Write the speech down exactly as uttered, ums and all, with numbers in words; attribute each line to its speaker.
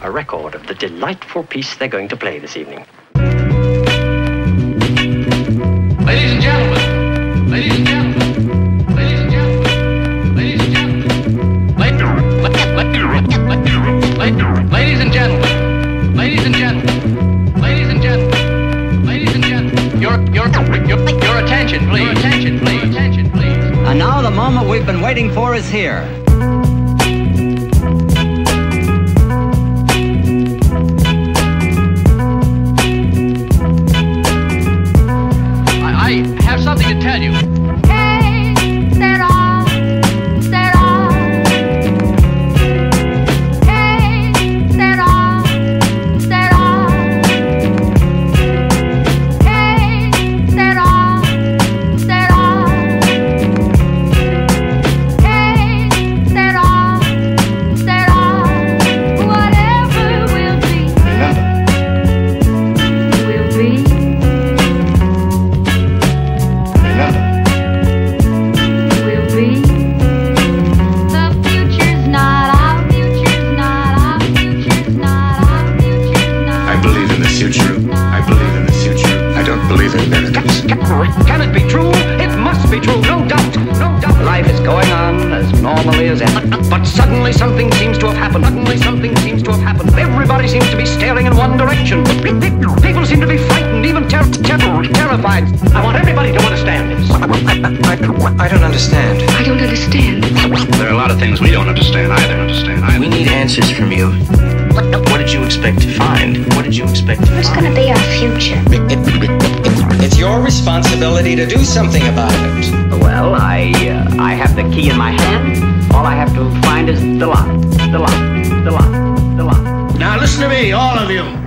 Speaker 1: a record of the delightful piece they're going to play this evening.
Speaker 2: Ladies and gentlemen, ladies and gentlemen, ladies and gentlemen, ladies and gentlemen, ladies and gentlemen, ladies and gentlemen, ladies and gentlemen, ladies and gentlemen, your, your, your, your attention, please, your attention, please, attention, please.
Speaker 3: And now the moment we've been waiting for is here.
Speaker 2: I have something to tell you.
Speaker 4: Hey, set off, set off. Hey, set off, set off. Hey, set off, set off. Hey, set off, set off. Whatever will be, will be.
Speaker 1: Can it be true? It must be true, no doubt, no doubt. Life is going on as normally as ever. But suddenly something seems to have happened. Suddenly something seems to have happened. Everybody seems to be staring in one direction. People seem to be frightened, even ter ter terrified. I want everybody to understand this.
Speaker 3: I, I, I, I don't understand.
Speaker 4: I don't understand.
Speaker 2: There are a lot of things we don't understand either. Understand either.
Speaker 5: We need answers from you. What, what did you expect to find? What did you expect to find?
Speaker 6: What's going to be our future?
Speaker 3: It's your responsibility to do something about it.
Speaker 1: Well, I, uh, I have the key in my hand. All I have to find is the lock, the lock, the lock, the lock.
Speaker 7: Now listen to me, all of you.